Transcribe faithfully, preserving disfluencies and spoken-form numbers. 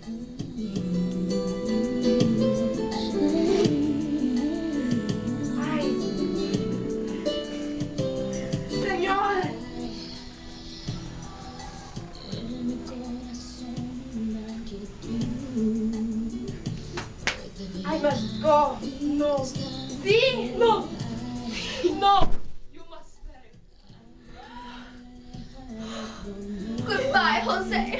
Ay, señor. I must go. No. Sí, no. No. You must stay. Goodbye, Jose.